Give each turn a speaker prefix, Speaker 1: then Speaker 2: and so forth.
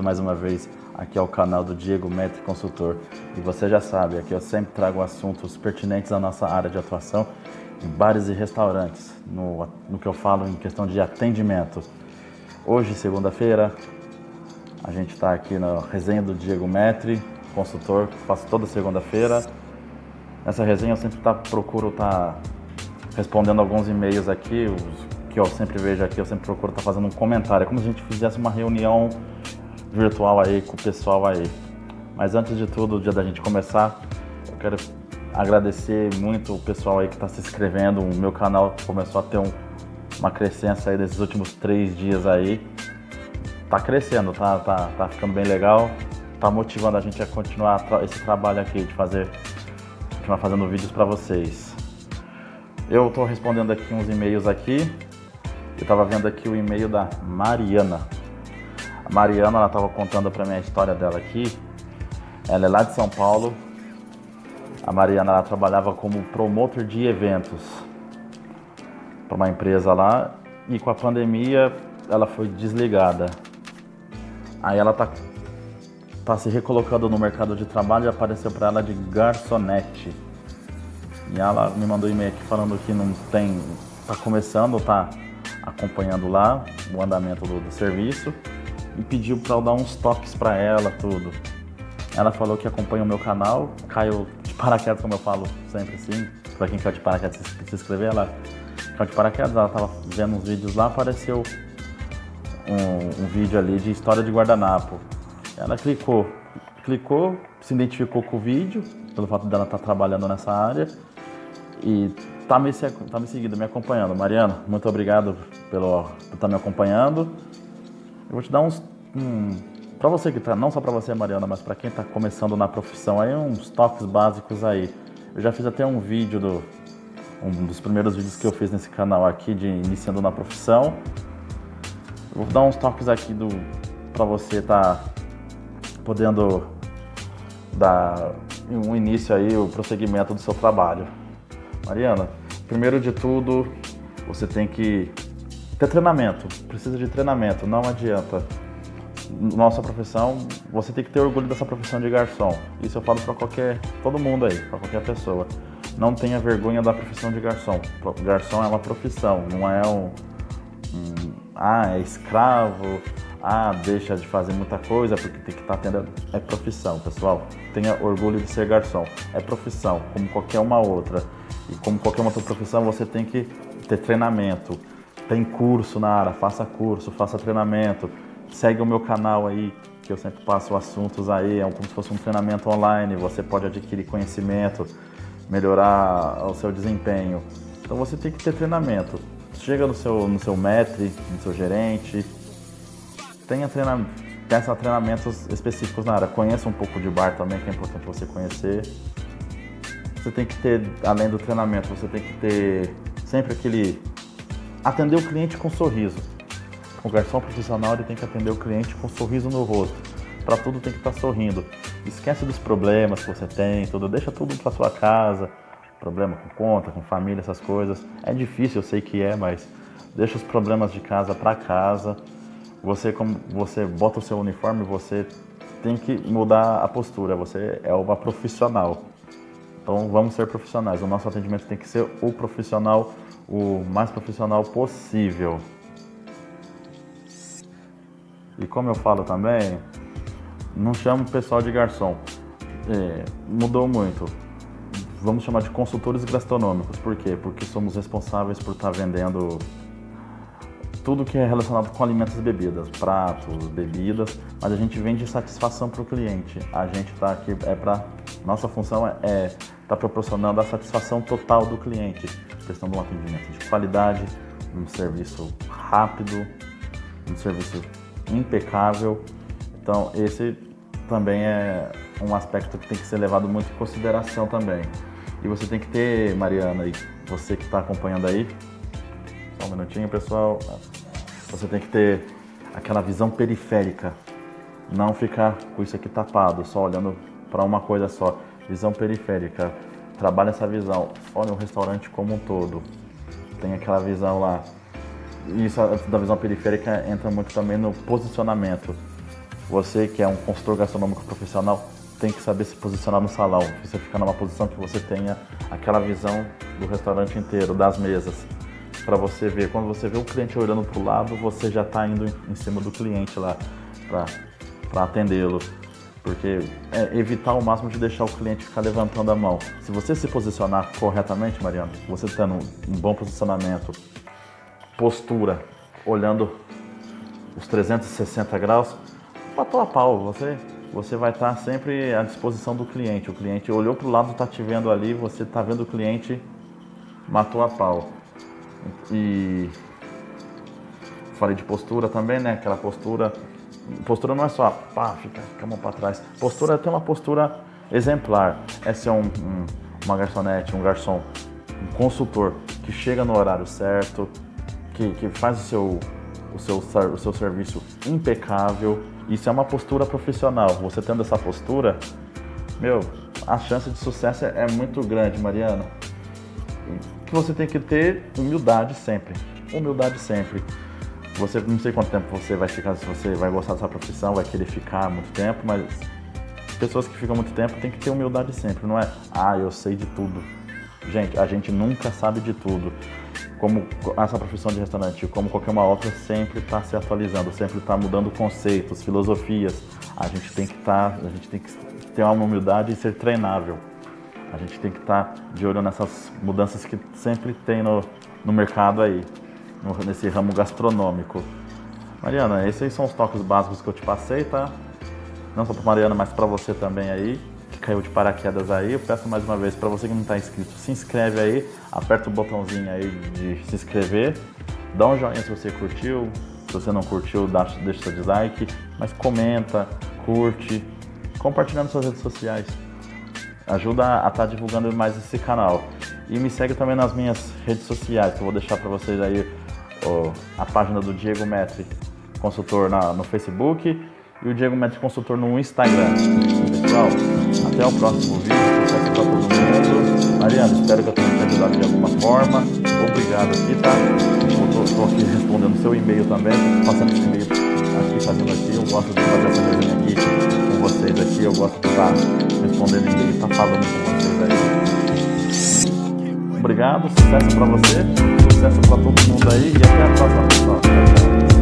Speaker 1: bem-vindo mais uma vez aqui ao canal do Diego Metri Consultor. E você já sabe, aqui eu sempre trago assuntos pertinentes à nossa área de atuação em bares e restaurantes, no que eu falo em questão de atendimento. Hoje, segunda-feira, a gente está aqui na resenha do Diego Metri Consultor, que faço toda segunda-feira. Nessa resenha eu sempre procuro estar respondendo alguns e-mails aqui, os que eu sempre vejo aqui, eu sempre procuro estar fazendo um comentário. É como se a gente fizesse uma reunião virtual aí com o pessoal aí. Mas antes de tudo, o dia da gente começar, eu quero agradecer muito o pessoal aí que está se inscrevendo. O meu canal começou a ter uma crescência aí nesses últimos 3 dias aí. Tá crescendo, tá ficando bem legal. Tá motivando a gente a continuar esse trabalho aqui, de continuar fazendo vídeos para vocês. Eu tô respondendo aqui uns e-mails aqui. Eu tava vendo aqui o e-mail da Mariana. A Mariana, ela tava contando para mim a história dela aqui. Ela é lá de São Paulo. A Mariana, ela trabalhava como promotor de eventos para uma empresa lá, e com a pandemia ela foi desligada. Aí ela tá se recolocando no mercado de trabalho e apareceu para ela de garçonete. E ela me mandou um e-mail aqui falando que tá começando, tá acompanhando lá o andamento do serviço, e pediu para eu dar uns toques para ela, tudo. Ela falou que acompanha o meu canal, caiu de paraquedas, como eu falo sempre assim, para quem quer de paraquedas se inscrever, ela caiu de paraquedas, ela tava vendo uns vídeos lá, apareceu um vídeo ali de história de guardanapo. Ela clicou, se identificou com o vídeo, pelo fato dela estar trabalhando nessa área, e tá me seguindo, me acompanhando. Mariana, muito obrigado por estar me acompanhando. Eu vou te dar para você que tá, não só para você, Mariana, mas para quem está começando na profissão aí, uns toques básicos aí. Eu já fiz até um vídeo um dos primeiros vídeos que eu fiz nesse canal aqui, de iniciando na profissão. Eu vou dar uns toques aqui para você estar podendo dar um início aí, o prosseguimento do seu trabalho. Mariana, primeiro de tudo, você tem que ter treinamento, precisa de treinamento, não adianta. Nossa profissão, você tem que ter orgulho dessa profissão de garçom. Isso eu falo para todo mundo aí, para qualquer pessoa. Não tenha vergonha da profissão de garçom. Garçom é uma profissão, não é é escravo, deixa de fazer muita coisa porque tem que estar atendendo. É profissão, pessoal. Tenha orgulho de ser garçom. É profissão, como qualquer uma outra. E como qualquer outra profissão, você tem que ter treinamento. Tem curso na área, faça curso, faça treinamento. Segue o meu canal aí, que eu sempre passo assuntos aí, é como se fosse um treinamento online. Você pode adquirir conhecimento, melhorar o seu desempenho. Então você tem que ter treinamento. Chega no seu metri, no seu gerente, peça treinamentos específicos na área. Conheça um pouco de bar também, que é importante você conhecer. Você tem que ter, além do treinamento, você tem que ter sempre atender o cliente com sorriso. O garçom profissional, ele tem que atender o cliente com sorriso no rosto. Para tudo tem que estar sorrindo. Esquece dos problemas que você tem, deixa tudo para sua casa. Problema com conta, com família, essas coisas. É difícil, eu sei que é, mas deixa os problemas de casa para casa. Como você bota o seu uniforme, você tem que mudar a postura. Você é uma profissional. Então vamos ser profissionais. O nosso atendimento tem que ser o mais profissional possível. E como eu falo também, não chamo o pessoal de garçom. Mudou muito. Vamos chamar de consultores gastronômicos. Por quê? Porque somos responsáveis por estar vendendo tudo que é relacionado com alimentos e bebidas, pratos, bebidas, mas a gente vende satisfação para o cliente. A gente está aqui, nossa função é estar proporcionando a satisfação total do cliente, prestando um atendimento de qualidade, um serviço rápido, um serviço impecável. Então esse também é um aspecto que tem que ser levado muito em consideração também. E você tem que ter, Mariana, e você que está acompanhando aí, só um minutinho, pessoal, você tem que ter aquela visão periférica, não ficar com isso aqui tapado, só olhando para uma coisa só. Visão periférica, trabalha essa visão, olha o restaurante como um todo, tem aquela visão lá. E isso da visão periférica entra muito também no posicionamento. Você que é um consultor gastronômico profissional tem que saber se posicionar no salão. Você ficar numa posição que você tenha aquela visão do restaurante inteiro, das mesas, para você ver. Quando você vê o cliente olhando para o lado, você já está indo em cima do cliente lá para atendê-lo. Porque evitar ao máximo de deixar o cliente ficar levantando a mão. Se você se posicionar corretamente, Mariana, você tendo um bom posicionamento, postura, olhando os 360 graus, matou a pau. Você vai estar sempre à disposição do cliente. O cliente olhou para o lado, está te vendo ali, você está vendo o cliente, matou a pau. E falei de postura também, né? Aquela postura não é só pá, fica com a mão para trás. Postura é ter uma postura exemplar. É ser uma garçonete, um garçom, um consultor que chega no horário certo, que faz o seu serviço impecável. Isso é uma postura profissional. Você tendo essa postura, a chance de sucesso é muito grande, Mariana. Que você tem que ter humildade sempre. Humildade sempre. Você não sei quanto tempo você vai ficar, se você vai gostar dessa profissão, vai querer ficar muito tempo, mas pessoas que ficam muito tempo têm que ter humildade sempre, não é? Eu sei de tudo. Gente, a gente nunca sabe de tudo. Como essa profissão de restaurante, como qualquer uma outra, sempre está se atualizando, sempre está mudando conceitos, filosofias. A gente tem que ter uma humildade e ser treinável. A gente tem que estar de olho nessas mudanças que sempre tem no mercado aí, nesse ramo gastronômico. Mariana, esses aí são os toques básicos que eu te passei, tá? Não só para Mariana, mas para você também aí, que caiu de paraquedas aí. Eu peço mais uma vez, para você que não está inscrito, se inscreve aí, aperta o botãozinho aí de se inscrever, dá um joinha se você curtiu, se você não curtiu, deixa seu dislike, mas comenta, curte, compartilha nas suas redes sociais. Ajuda a estar divulgando mais esse canal. E me segue também nas minhas redes sociais, que eu vou deixar para vocês aí a página do Diego Metri Consultor no Facebook e o Diego Metri Consultor no Instagram. Pessoal, até o próximo vídeo. Sucesso para todo mundo. Mariana, espero que eu tenha te ajudado de alguma forma. Obrigado aqui, tá? Estou aqui respondendo o seu e-mail também. Passando esse e-mail aqui, fazendo aqui. Eu gosto de fazer essa resenha aqui com vocês aqui. Eu gosto de estar respondendo e-mail e estar falando com vocês aí. Obrigado, sucesso para você, sucesso para todo mundo aí e até a próxima, pessoal.